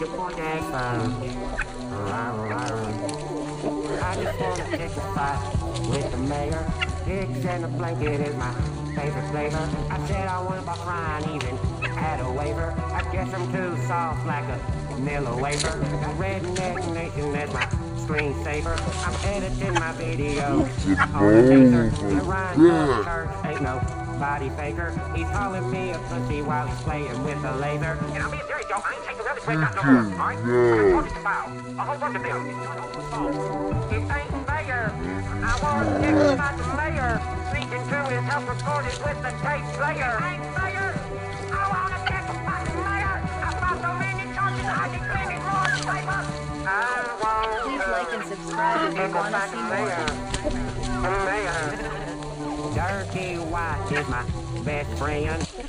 your boy Jackson. I just wanna pick a fight with the mayor. Pigs and a blanket is my favorite flavor. I said I wouldn't buy frying, even had a waiver. I guess I'm too soft like a Miller wafer. Redneck Nation, that's my screensaver. I'm editing my video on the taser. The Ryan Church ain't no body faker. He's calling me a pussy while he's playing with a laser. And I'm being serious, y'all. I ain't taking another break out no more, alright? I'm talking about a whole bunch of them. It ain't fair. I want to kick about the mayor. Speaking to his help recorded with the tape player. It ain't fair. I want to kick about the mayor. I've got so many charges I can clean it raw the paper. Please like and subscribe if you want to see more. Dirty White is my best friend.